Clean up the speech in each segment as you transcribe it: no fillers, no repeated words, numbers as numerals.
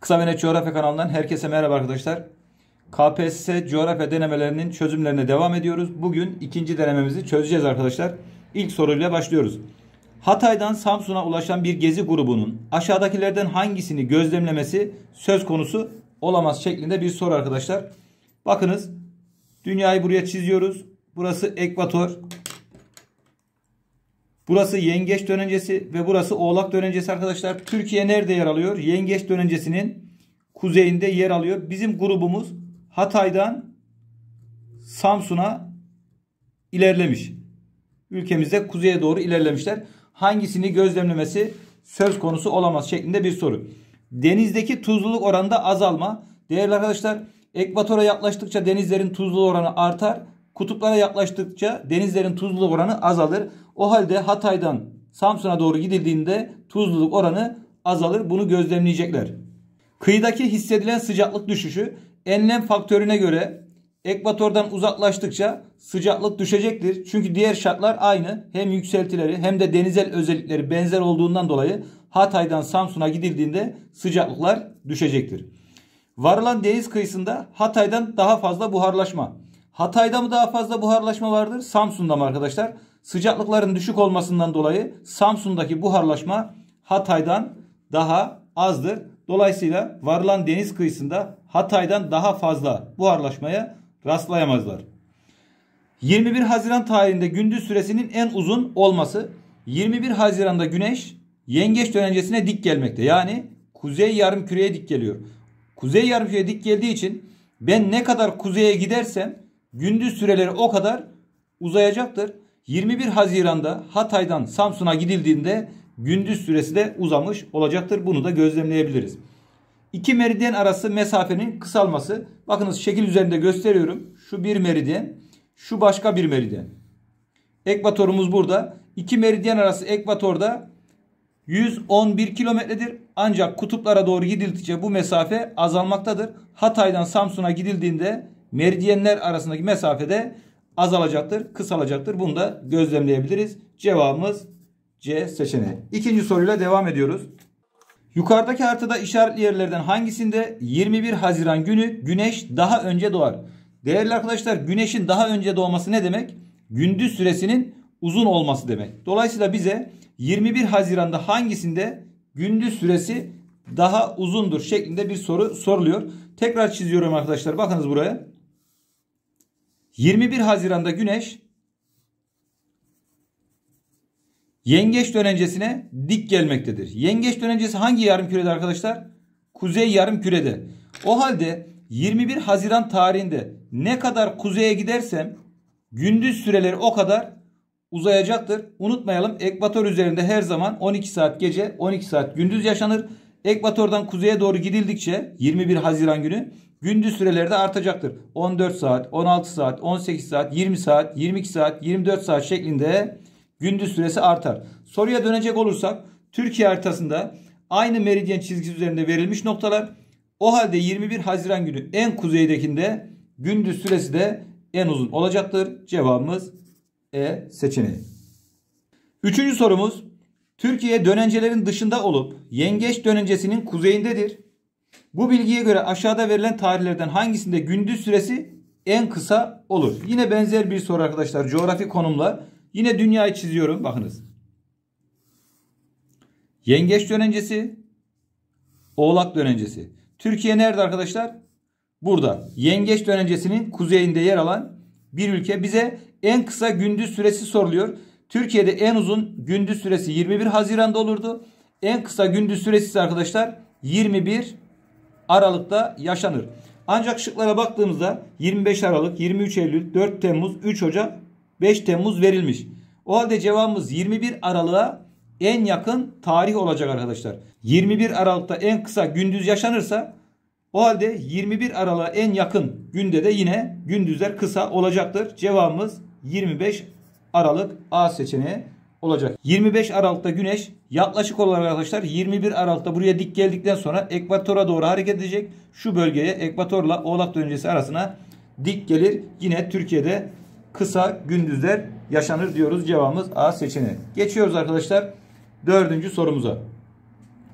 Kısa ve Net Coğrafya kanalından herkese merhaba arkadaşlar. KPSS coğrafya denemelerinin çözümlerine devam ediyoruz. Bugün ikinci denememizi çözeceğiz arkadaşlar. İlk soruyla başlıyoruz. Hatay'dan Samsun'a ulaşan bir gezi grubunun aşağıdakilerden hangisini gözlemlemesi söz konusu olamaz şeklinde bir soru arkadaşlar. Bakınız, dünyayı buraya çiziyoruz. Burası ekvator. Burası yengeç dönencesi ve burası oğlak dönencesi arkadaşlar. Türkiye nerede yer alıyor? Yengeç dönencesinin kuzeyinde yer alıyor. Bizim grubumuz Hatay'dan Samsun'a ilerlemiş. Ülkemizde kuzeye doğru ilerlemişler. Hangisini gözlemlemesi söz konusu olamaz şeklinde bir soru. Denizdeki tuzluluk oranında azalma. Değerli arkadaşlar, ekvatora yaklaştıkça denizlerin tuzluluk oranı artar. Kutuplara yaklaştıkça denizlerin tuzluluk oranı azalır. O halde Hatay'dan Samsun'a doğru gidildiğinde tuzluluk oranı azalır. Bunu gözlemleyecekler. Kıyıdaki hissedilen sıcaklık düşüşü enlem faktörüne göre ekvatordan uzaklaştıkça sıcaklık düşecektir. Çünkü diğer şartlar aynı. Hem yükseltileri hem de denizel özellikleri benzer olduğundan dolayı Hatay'dan Samsun'a gidildiğinde sıcaklıklar düşecektir. Varılan deniz kıyısında Hatay'dan daha fazla buharlaşma. Hatay'da mı daha fazla buharlaşma vardır? Samsun'da mı arkadaşlar? Sıcaklıkların düşük olmasından dolayı Samsun'daki buharlaşma Hatay'dan daha azdır. Dolayısıyla varılan deniz kıyısında Hatay'dan daha fazla buharlaşmaya rastlayamazlar. 21 Haziran tarihinde gündüz süresinin en uzun olması. 21 Haziran'da güneş yengeç dönencesine dik gelmekte. Yani kuzey yarımküreye dik geliyor. Kuzey yarımküreye dik geldiği için ben ne kadar kuzeye gidersem gündüz süreleri o kadar uzayacaktır. 21 Haziran'da Hatay'dan Samsun'a gidildiğinde gündüz süresi de uzamış olacaktır. Bunu da gözlemleyebiliriz. İki meridyen arası mesafenin kısalması. Bakınız, şekil üzerinde gösteriyorum. Şu bir meridyen, şu başka bir meridyen. Ekvatorumuz burada. İki meridyen arası ekvatorda 111 kilometredir. Ancak kutuplara doğru gidildikçe bu mesafe azalmaktadır. Hatay'dan Samsun'a gidildiğinde meridyenler arasındaki mesafede azalacaktır, kısalacaktır. Bunu da gözlemleyebiliriz. Cevabımız C seçeneği. İkinci soruyla devam ediyoruz. Yukarıdaki haritada işaretli yerlerden hangisinde 21 Haziran günü güneş daha önce doğar? Değerli arkadaşlar, güneşin daha önce doğması ne demek? Gündüz süresinin uzun olması demek. Dolayısıyla bize 21 Haziran'da hangisinde gündüz süresi daha uzundur şeklinde bir soru soruluyor. Tekrar çiziyorum arkadaşlar. Bakınız buraya. 21 Haziran'da güneş yengeç dönencesine dik gelmektedir. Yengeç dönencesi hangi yarımkürede arkadaşlar? Kuzey yarımkürede. O halde 21 Haziran tarihinde ne kadar kuzeye gidersem gündüz süreleri o kadar uzayacaktır. Unutmayalım, ekvator üzerinde her zaman 12 saat gece, 12 saat gündüz yaşanır. Ekvatordan kuzeye doğru gidildikçe 21 Haziran günü gündüz süreleri de artacaktır. 14 saat, 16 saat, 18 saat, 20 saat, 22 saat, 24 saat şeklinde gündüz süresi artar. Soruya dönecek olursak, Türkiye haritasında aynı meridyen çizgisi üzerinde verilmiş noktalar. O halde 21 Haziran günü en kuzeydekinde gündüz süresi de en uzun olacaktır. Cevabımız E seçeneği. Üçüncü sorumuz. Türkiye dönencelerin dışında olup yengeç dönencesinin kuzeyindedir. Bu bilgiye göre aşağıda verilen tarihlerden hangisinde gündüz süresi en kısa olur? Yine benzer bir soru arkadaşlar. Coğrafi konumla. Yine dünyayı çiziyorum. Bakınız. Yengeç dönencesi, oğlak dönencesi. Türkiye nerede arkadaşlar? Burada. Yengeç dönencesinin kuzeyinde yer alan bir ülke. Bize en kısa gündüz süresi soruluyor. Türkiye'de en uzun gündüz süresi 21 Haziran'da olurdu. En kısa gündüz süresi ise arkadaşlar 21 Aralık'ta yaşanır. Ancak şıklara baktığımızda 25 Aralık, 23 Eylül, 4 Temmuz, 3 Ocak, 5 Temmuz verilmiş. O halde cevabımız 21 Aralık'a en yakın tarih olacak arkadaşlar. 21 Aralık'ta en kısa gündüz yaşanırsa o halde 21 Aralık'a en yakın günde de yine gündüzler kısa olacaktır. Cevabımız 25 Aralık A seçeneği olacak. 25 Aralık'ta güneş yaklaşık olarak arkadaşlar 21 Aralık'ta buraya dik geldikten sonra ekvatora doğru hareket edecek. Şu bölgeye, ekvatorla oğlak dönencesi arasına dik gelir. Yine Türkiye'de kısa gündüzler yaşanır diyoruz. Cevabımız A seçeneği. Geçiyoruz arkadaşlar dördüncü sorumuza.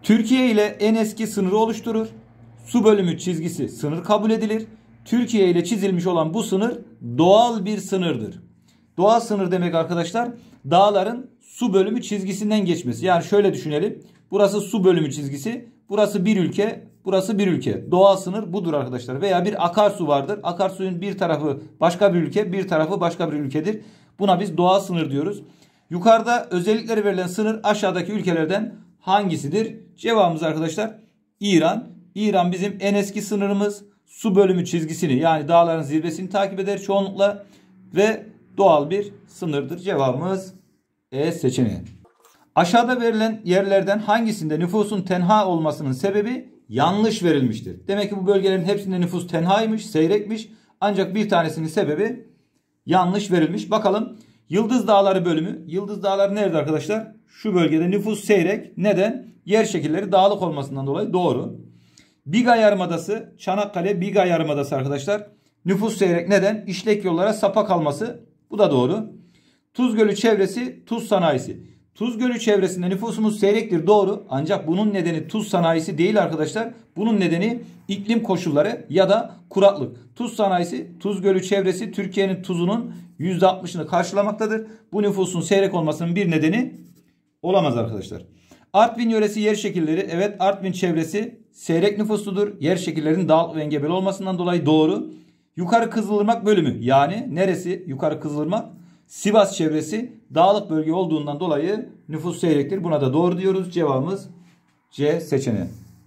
Türkiye ile en eski sınırı oluşturur. Su bölümü çizgisi sınır kabul edilir. Türkiye ile çizilmiş olan bu sınır doğal bir sınırdır. Doğal sınır demek arkadaşlar dağların su bölümü çizgisinden geçmesi. Yani şöyle düşünelim. Burası su bölümü çizgisi. Burası bir ülke. Burası bir ülke. Doğal sınır budur arkadaşlar. Veya bir akarsu vardır. Akarsuyun bir tarafı başka bir ülke, bir tarafı başka bir ülkedir. Buna biz doğal sınır diyoruz. Yukarıda özellikleri verilen sınır aşağıdaki ülkelerden hangisidir? Cevabımız arkadaşlar İran. İran bizim en eski sınırımız. Su bölümü çizgisini yani dağların zirvesini takip eder çoğunlukla ve doğal bir sınırdır. Cevabımız E seçeneği. Aşağıda verilen yerlerden hangisinde nüfusun tenha olmasının sebebi yanlış verilmiştir? Demek ki bu bölgelerin hepsinde nüfus tenhaymış, seyrekmiş. Ancak bir tanesinin sebebi yanlış verilmiş. Bakalım. Yıldız Dağları bölümü. Yıldız Dağları nerede arkadaşlar? Şu bölgede nüfus seyrek. Neden? Yer şekilleri dağlık olmasından dolayı doğru. Biga Yarımadası, Çanakkale Biga Yarımadası arkadaşlar. Nüfus seyrek. Neden? İşlek yollara sapa kalması. Bu da doğru. Tuz Gölü çevresi, tuz sanayisi. Tuz Gölü çevresinde nüfusumuz seyrektir doğru. Ancak bunun nedeni tuz sanayisi değil arkadaşlar. Bunun nedeni iklim koşulları ya da kuraklık. Tuz sanayisi, Tuz Gölü çevresi Türkiye'nin tuzunun %60'ını karşılamaktadır. Bu nüfusun seyrek olmasının bir nedeni olamaz arkadaşlar. Artvin yöresi yer şekilleri. Evet, Artvin çevresi seyrek nüfusludur. Yer şekillerinin dağlık ve engebeli olmasından dolayı doğru. Yukarı Kızılırmak bölümü yani neresi Yukarı Kızılırmak? Sivas çevresi dağlık bölge olduğundan dolayı nüfus seyrektir. Buna da doğru diyoruz. Cevabımız C seçeneği.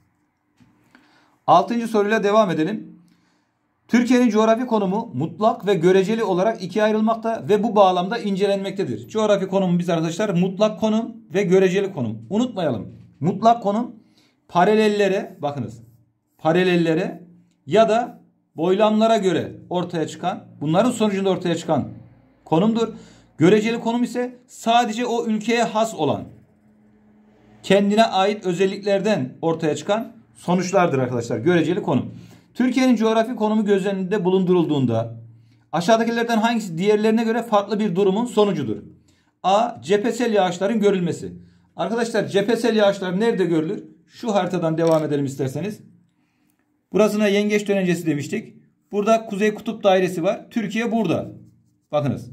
6. soruyla devam edelim. Türkiye'nin coğrafi konumu mutlak ve göreceli olarak ikiye ayrılmakta ve bu bağlamda incelenmektedir. Coğrafi konumu biz arkadaşlar mutlak konum ve göreceli konum. Unutmayalım. Mutlak konum paralellere, bakınız, paralellere ya da boylamlara göre ortaya çıkan, bunların sonucunda ortaya çıkan konumdur. Göreceli konum ise sadece o ülkeye has olan, kendine ait özelliklerden ortaya çıkan sonuçlardır arkadaşlar. Göreceli konum. Türkiye'nin coğrafi konumu göz önünde bulundurulduğunda aşağıdakilerden hangisi diğerlerine göre farklı bir durumun sonucudur? A. Cephesel yağışların görülmesi. Arkadaşlar cephesel yağışlar nerede görülür? Şu haritadan devam edelim isterseniz. Burasına yengeç dönencesi demiştik. Burada Kuzey Kutup Dairesi var. Türkiye burada. Bakınız.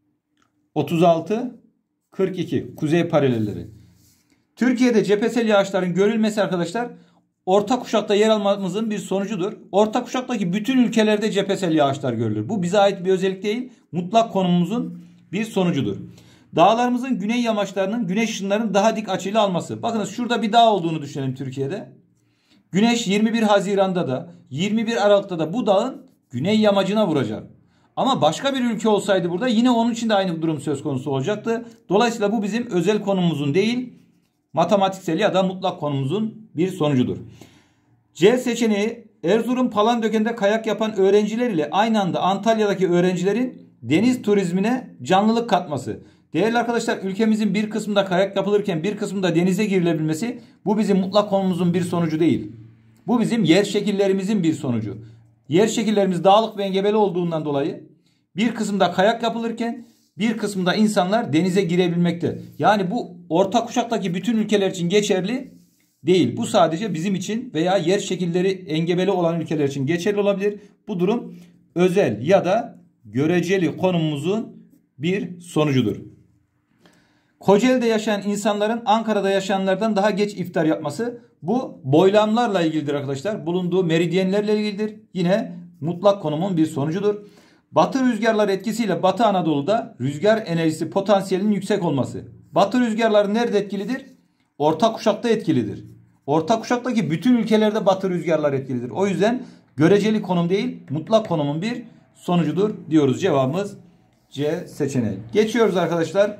36, 42 kuzey paralelleri. Türkiye'de cephesel yağışların görülmesi arkadaşlar orta kuşakta yer almamızın bir sonucudur. Orta kuşaktaki bütün ülkelerde cephesel yağışlar görülür. Bu bize ait bir özellik değil. Mutlak konumumuzun bir sonucudur. Dağlarımızın güney yamaçlarının güneş ışınlarının daha dik açıyla alması. Bakınız şurada bir dağ olduğunu düşünelim Türkiye'de. Güneş 21 Haziran'da da 21 Aralık'ta da bu dağın güney yamacına vuracak. Ama başka bir ülke olsaydı burada yine onun için de aynı durum söz konusu olacaktı. Dolayısıyla bu bizim özel konumumuzun değil, matematiksel ya da mutlak konumumuzun bir sonucudur. C seçeneği Erzurum Palandöken'de kayak yapan öğrenciler ile aynı anda Antalya'daki öğrencilerin deniz turizmine canlılık katması. Değerli arkadaşlar, ülkemizin bir kısmında kayak yapılırken bir kısmında denize girilebilmesi bu bizim mutlak konumumuzun bir sonucu değil. Bu bizim yer şekillerimizin bir sonucu. Yer şekillerimiz dağlık ve engebeli olduğundan dolayı bir kısımda kayak yapılırken bir kısmında insanlar denize girebilmekte. Yani bu orta kuşaktaki bütün ülkeler için geçerli değil. Bu sadece bizim için veya yer şekilleri engebeli olan ülkeler için geçerli olabilir. Bu durum özel ya da göreceli konumumuzun bir sonucudur. Kocaeli'de yaşayan insanların Ankara'da yaşayanlardan daha geç iftar yapması bu boylamlarla ilgilidir arkadaşlar. Bulunduğu meridyenlerle ilgilidir. Yine mutlak konumun bir sonucudur. Batı rüzgarları etkisiyle Batı Anadolu'da rüzgar enerjisi potansiyelinin yüksek olması. Batı rüzgarları nerede etkilidir? Orta kuşakta etkilidir. Orta kuşaktaki bütün ülkelerde batı rüzgarları etkilidir. O yüzden göreceli konum değil, mutlak konumun bir sonucudur diyoruz. Cevabımız C seçeneği. Geçiyoruz arkadaşlar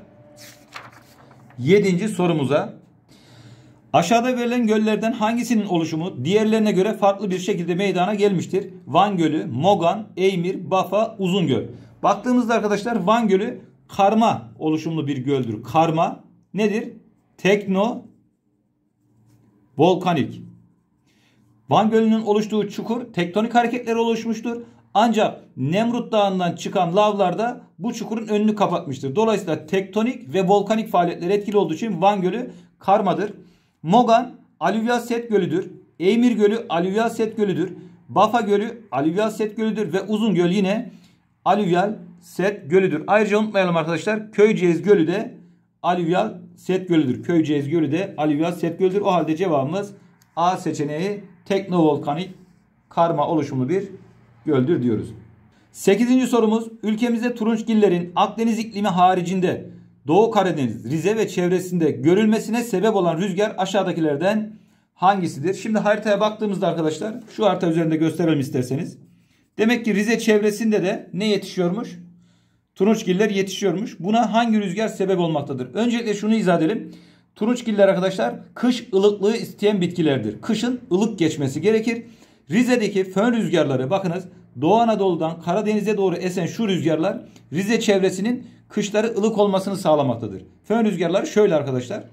7. sorumuza. Aşağıda verilen göllerden hangisinin oluşumu diğerlerine göre farklı bir şekilde meydana gelmiştir? Van Gölü, Mogan, Eymir, Bafa, Uzungöl. Baktığımızda arkadaşlar Van Gölü karma oluşumlu bir göldür. Karma nedir? Tekno volkanik. Van Gölü'nün oluştuğu çukur tektonik hareketleri oluşmuştur. Ancak Nemrut Dağı'ndan çıkan lavlar da bu çukurun önünü kapatmıştır. Dolayısıyla tektonik ve volkanik faaliyetler etkili olduğu için Van Gölü karmadır. Mogan alüvyal set gölüdür. Eymir Gölü alüvyal set gölüdür. Bafa Gölü alüvyal set gölüdür ve Uzungöl yine alüvyal set gölüdür. Ayrıca unutmayalım arkadaşlar, Köyceğiz Gölü de alüvyal set gölüdür. Köyceğiz Gölü de alüvyal set gölüdür. O halde cevabımız A seçeneği teknovolkanik karma oluşumlu bir göldür diyoruz. 8. sorumuz, ülkemizde turunçgillerin Akdeniz iklimi haricinde Doğu Karadeniz, Rize ve çevresinde görülmesine sebep olan rüzgar aşağıdakilerden hangisidir? Şimdi haritaya baktığımızda arkadaşlar, şu harita üzerinde gösterelim isterseniz. Demek ki Rize çevresinde de ne yetişiyormuş? Turunçgiller yetişiyormuş. Buna hangi rüzgar sebep olmaktadır? Öncelikle şunu izah edelim. Turunçgiller arkadaşlar kış ılıklığı isteyen bitkilerdir. Kışın ılık geçmesi gerekir. Rize'deki fön rüzgarları, bakınız, Doğu Anadolu'dan Karadeniz'e doğru esen şu rüzgarlar Rize çevresinin kışları ılık olmasını sağlamaktadır. Fön rüzgarları şöyle arkadaşlar.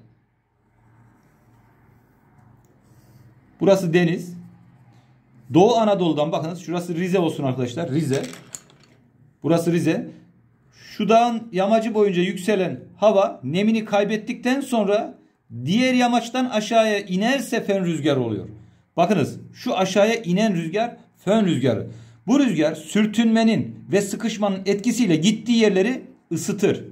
Burası deniz. Doğu Anadolu'dan bakınız, şurası Rize olsun arkadaşlar. Rize. Burası Rize. Şu dağın yamacı boyunca yükselen hava nemini kaybettikten sonra diğer yamaçtan aşağıya inerse fön rüzgarı oluyor. Bakınız, şu aşağıya inen rüzgar fön rüzgarı. Bu rüzgar sürtünmenin ve sıkışmanın etkisiyle gittiği yerleri ısıtır.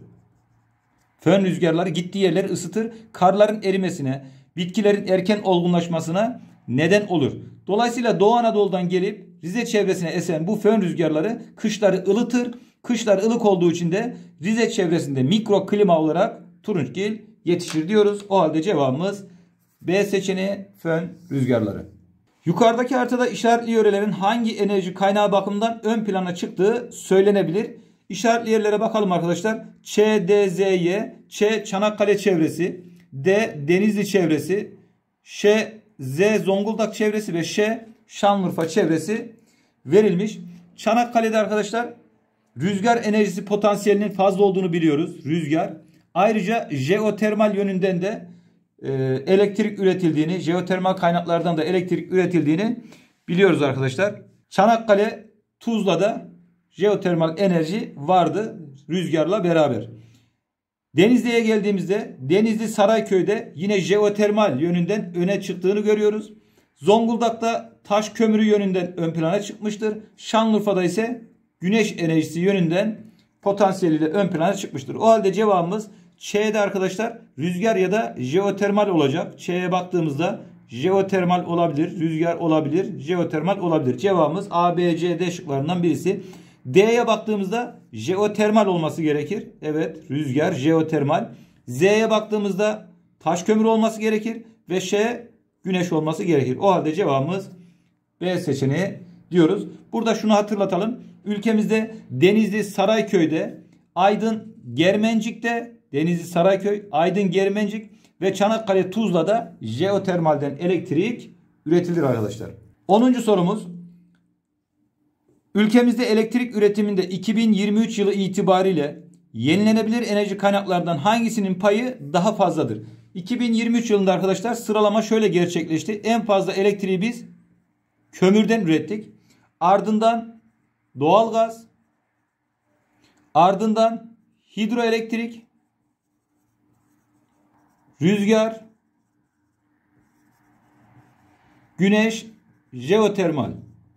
Fön rüzgarları gittiği yerleri ısıtır. Karların erimesine, bitkilerin erken olgunlaşmasına neden olur. Dolayısıyla Doğu Anadolu'dan gelip Rize çevresine esen bu fön rüzgarları kışları ılıtır. Kışlar ılık olduğu için de Rize çevresinde mikro klima olarak turunçgil yetişir diyoruz. O halde cevabımız B seçeneği, fön rüzgarları. Yukarıdaki haritada işaretli yörelerin hangi enerji kaynağı bakımından ön plana çıktığı söylenebilir. İşaretli yerlere bakalım arkadaşlar. Ç, D, Z, Y. Ç, Çanakkale çevresi. D, Denizli çevresi. Ş, Z, Zonguldak çevresi ve Ş, Şanlıurfa çevresi verilmiş. Çanakkale'de arkadaşlar rüzgar enerjisi potansiyelinin fazla olduğunu biliyoruz. Rüzgar. Ayrıca jeotermal yönünden de elektrik üretildiğini, jeotermal kaynaklardan da elektrik üretildiğini biliyoruz arkadaşlar. Çanakkale, Tuzla'da jeotermal enerji vardı rüzgarla beraber. Denizli'ye geldiğimizde Denizli Sarayköy'de yine jeotermal yönünden öne çıktığını görüyoruz. Zonguldak'ta taş kömürü yönünden ön plana çıkmıştır. Şanlıurfa'da ise güneş enerjisi yönünden potansiyeliyle ön plana çıkmıştır. O halde cevabımız Ç'de arkadaşlar rüzgar ya da jeotermal olacak. Ç'ye baktığımızda jeotermal olabilir, rüzgar olabilir, jeotermal olabilir. Cevabımız A, B, C, D şıklarından birisi. D'ye baktığımızda jeotermal olması gerekir. Evet, rüzgar, jeotermal. Z'ye baktığımızda taş kömürü olması gerekir ve Ş, güneş olması gerekir. O halde cevabımız B seçeneği diyoruz. Burada şunu hatırlatalım. Ülkemizde Denizli Sarayköy'de, Aydın Germencik'te, Denizli Sarayköy, Aydın Germencik ve Çanakkale Tuzla'da jeotermalden elektrik üretilir arkadaşlar. 10. sorumuz. Ülkemizde elektrik üretiminde 2023 yılı itibariyle yenilenebilir enerji kaynaklardan hangisinin payı daha fazladır? 2023 yılında arkadaşlar sıralama şöyle gerçekleşti. En fazla elektriği biz kömürden ürettik. Ardından doğalgaz, ardından hidroelektrik, rüzgar, güneş, jeotermal.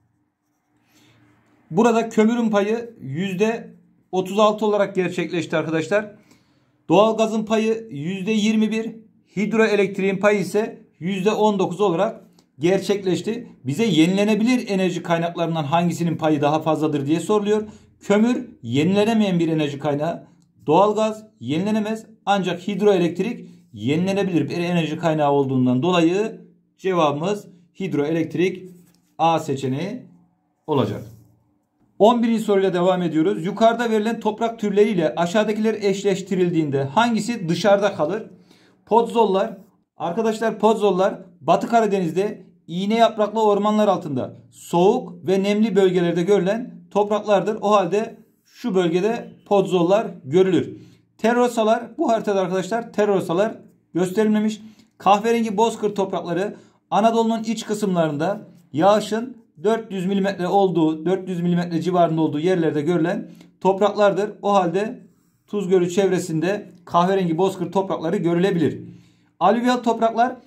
Burada kömürün payı %36 olarak gerçekleşti arkadaşlar. Doğalgazın payı %21, hidroelektriğin payı ise %19 olarak gerçekleşti. Bize yenilenebilir enerji kaynaklarından hangisinin payı daha fazladır diye soruluyor. Kömür yenilenemeyen bir enerji kaynağı. Doğalgaz yenilenemez, ancak hidroelektrik yenilenebilir bir enerji kaynağı olduğundan dolayı cevabımız hidroelektrik, A seçeneği olacak. 11. soruyla devam ediyoruz. Yukarıda verilen toprak türleriyle aşağıdakiler eşleştirildiğinde hangisi dışarıda kalır? Podzollar. Arkadaşlar podzollar Batı Karadeniz'de iğne yapraklı ormanlar altında soğuk ve nemli bölgelerde görülen topraklardır. O halde şu bölgede podzollar görülür. Terrosalar, bu haritada arkadaşlar terrosalar gösterilmemiş. Kahverengi bozkır toprakları Anadolu'nun iç kısımlarında yağışın 400 mm olduğu, 400 mm civarında olduğu yerlerde görülen topraklardır. O halde Tuz Gölü çevresinde kahverengi bozkır toprakları görülebilir. Alüvyal topraklar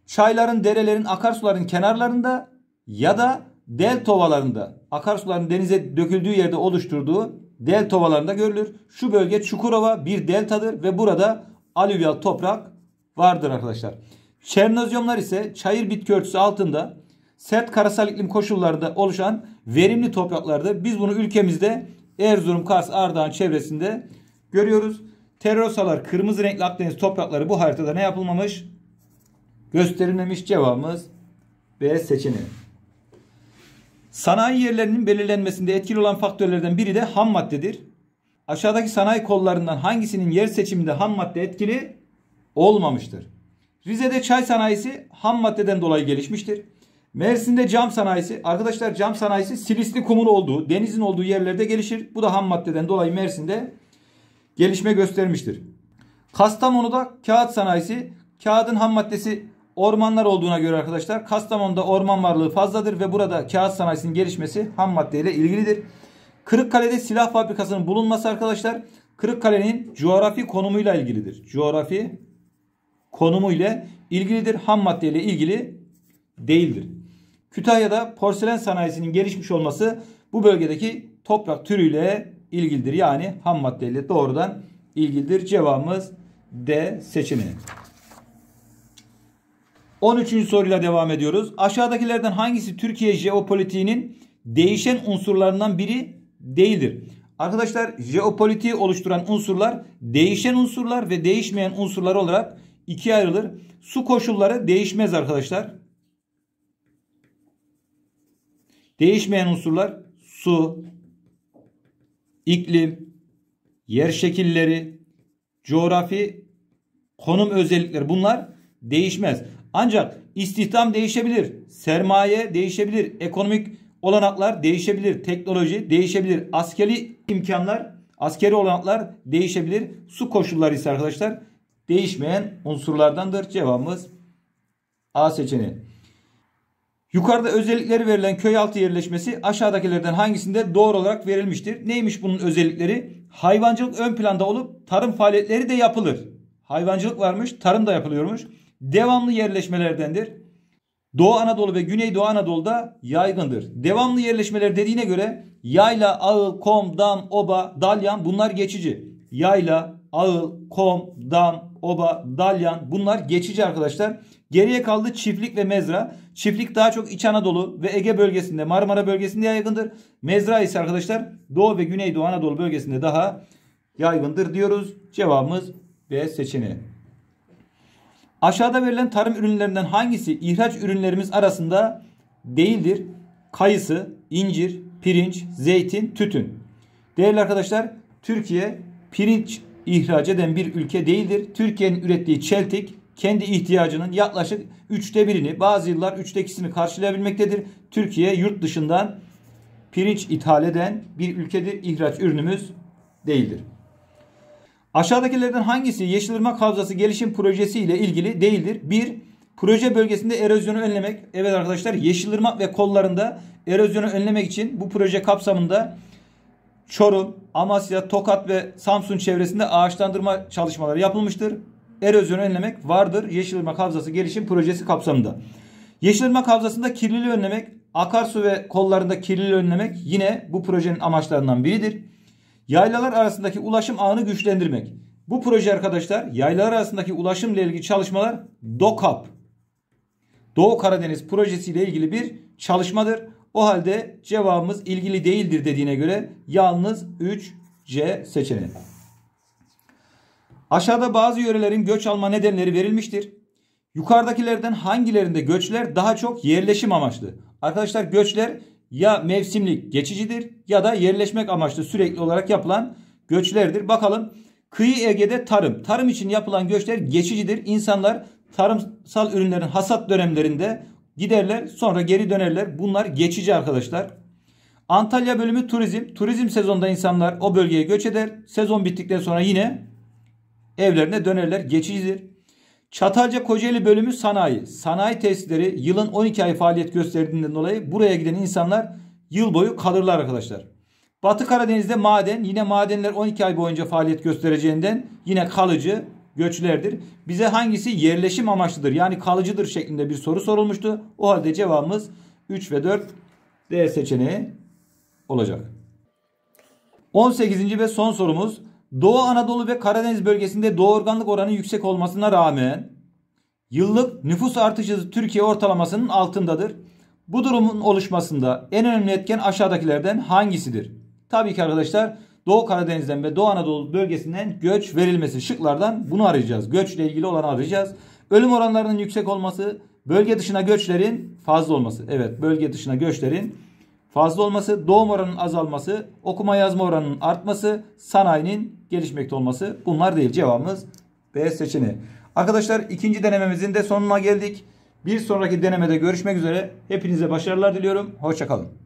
çayların, derelerin, akarsuların kenarlarında ya da delta ovalarında, akarsuların denize döküldüğü yerde oluşturduğu delta ovalarında görülür. Şu bölge Çukurova bir deltadır ve burada alüvyal toprak vardır arkadaşlar. Çernozyomlar ise çayır bitki örtüsü altında sert karasal iklim koşullarında oluşan verimli topraklardır. Biz bunu ülkemizde Erzurum, Kars, Ardahan çevresinde görüyoruz. Terrosalar, kırmızı renkli Akdeniz toprakları bu haritada ne yapılmamış? Gösterilmemiş. Cevabımız B seçeneği. Sanayi yerlerinin belirlenmesinde etkili olan faktörlerden biri de ham maddedir. Aşağıdaki sanayi kollarından hangisinin yer seçiminde ham madde etkili olmamıştır? Rize'de çay sanayisi ham maddeden dolayı gelişmiştir. Mersin'de cam sanayisi, arkadaşlar cam sanayisi silisli kumun olduğu, denizin olduğu yerlerde gelişir. Bu da ham maddeden dolayı Mersin'de gelişme göstermiştir. Kastamonu'da kağıt sanayisi, kağıdın ham maddesi ormanlar olduğuna göre arkadaşlar Kastamonu'da orman varlığı fazladır ve burada kağıt sanayisinin gelişmesi ham maddeyle ilgilidir. Kırıkkale'de silah fabrikasının bulunması arkadaşlar Kırıkkale'nin coğrafi konumuyla ilgilidir. Coğrafi konumu ile ilgilidir. Ham maddeyle ilgili değildir. Kütahya'da porselen sanayisinin gelişmiş olması bu bölgedeki toprak türüyle ilgilidir. Yani ham maddeyle doğrudan ilgilidir. Cevabımız D seçeneği. 13. soruyla devam ediyoruz. Aşağıdakilerden hangisi Türkiye jeopolitiğinin değişen unsurlarından biri değildir? Arkadaşlar jeopolitiği oluşturan unsurlar değişen unsurlar ve değişmeyen unsurlar olarak ikiye ayrılır. Su koşulları değişmez arkadaşlar. Değişmeyen unsurlar su, iklim, yer şekilleri, coğrafi konum özellikleri bunlar değişmez. Ancak istihdam değişebilir, sermaye değişebilir, ekonomik olanaklar değişebilir, teknoloji değişebilir, askeri imkanlar, askeri olanaklar değişebilir. Su koşulları ise arkadaşlar değişmeyen unsurlardandır. Cevabımız A seçeneği. Yukarıda özellikleri verilen köy altı yerleşmesi aşağıdakilerden hangisinde doğru olarak verilmiştir? Neymiş bunun özellikleri? Hayvancılık ön planda olup tarım faaliyetleri de yapılır. Hayvancılık varmış, tarım da yapılıyormuş. Devamlı yerleşmelerdendir. Doğu Anadolu ve Güneydoğu Anadolu'da yaygındır. Devamlı yerleşmeler dediğine göre yayla, ağıl, kom, dam, oba, dalyan bunlar geçici. Yayla, ağıl, kom, dam, oba, dalyan bunlar geçici arkadaşlar. Geriye kaldı çiftlik ve mezra. Çiftlik daha çok İç Anadolu ve Ege bölgesinde, Marmara bölgesinde yaygındır. Mezra ise arkadaşlar Doğu ve Güneydoğu Anadolu bölgesinde daha yaygındır diyoruz. Cevabımız B seçeneği. Aşağıda verilen tarım ürünlerinden hangisi ihraç ürünlerimiz arasında değildir? Kayısı, incir, pirinç, zeytin, tütün. Değerli arkadaşlar, Türkiye pirinç ihraç eden bir ülke değildir. Türkiye'nin ürettiği çeltik kendi ihtiyacının yaklaşık 1/3'ünü, bazı yıllar 2/3'ünü karşılayabilmektedir. Türkiye yurt dışından pirinç ithal eden bir ülkedir. İhraç ürünümüz değildir. Aşağıdakilerden hangisi Yeşilırmak Havzası Gelişim Projesi ile ilgili değildir? 1. Proje bölgesinde erozyonu önlemek. Evet arkadaşlar, Yeşilırmak ve kollarında erozyonu önlemek için bu proje kapsamında Çorum, Amasya, Tokat ve Samsun çevresinde ağaçlandırma çalışmaları yapılmıştır. Erozyonu önlemek vardır Yeşilırmak Havzası Gelişim Projesi kapsamında. Yeşilırmak Havzası'nda kirliliği önlemek, akarsu ve kollarında kirliliği önlemek yine bu projenin amaçlarından biridir. Yaylalar arasındaki ulaşım ağını güçlendirmek. Bu proje arkadaşlar yaylalar arasındaki ulaşımla ilgili çalışmalar DOKAP, Doğu Karadeniz Projesi ile ilgili bir çalışmadır. O halde cevabımız ilgili değildir dediğine göre yalnız 3C seçeneği. Aşağıda bazı yörelerin göç alma nedenleri verilmiştir. Yukarıdakilerden hangilerinde göçler daha çok yerleşim amaçlı? Arkadaşlar göçler ya mevsimlik geçicidir ya da yerleşmek amaçlı sürekli olarak yapılan göçlerdir. Bakalım, kıyı Ege'de tarım. Tarım için yapılan göçler geçicidir. İnsanlar tarımsal ürünlerin hasat dönemlerinde giderler, sonra geri dönerler. Bunlar geçici arkadaşlar. Antalya bölümü turizm. Turizm sezonunda insanlar o bölgeye göç eder. Sezon bittikten sonra yine evlerine dönerler. Geçicidir. Çatalca Kocaeli bölümü sanayi. Sanayi tesisleri yılın 12 ay faaliyet gösterdiğinden dolayı buraya giden insanlar yıl boyu kalırlar arkadaşlar. Batı Karadeniz'de maden. Yine madenler 12 ay boyunca faaliyet göstereceğinden yine kalıcı göçlerdir. Bize hangisi yerleşim amaçlıdır yani kalıcıdır şeklinde bir soru sorulmuştu. O halde cevabımız 3 ve 4 D seçeneği olacak. 18. ve son sorumuz. Doğu Anadolu ve Karadeniz bölgesinde doğurganlık oranı yüksek olmasına rağmen yıllık nüfus artışı Türkiye ortalamasının altındadır. Bu durumun oluşmasında en önemli etken aşağıdakilerden hangisidir? Tabii ki arkadaşlar Doğu Karadeniz'den ve Doğu Anadolu bölgesinden göç verilmesi. Şıklardan bunu arayacağız. Göçle ilgili olanı arayacağız. Ölüm oranlarının yüksek olması, bölge dışına göçlerin fazla olması. Evet, bölge dışına göçlerin fazla olması, doğum oranının azalması, okuma yazma oranının artması, sanayinin gelişmekte olması. Bunlar değil. Cevabımız B seçeneği. Arkadaşlar ikinci denememizin de sonuna geldik. Bir sonraki denemede görüşmek üzere. Hepinize başarılar diliyorum. Hoşça kalın.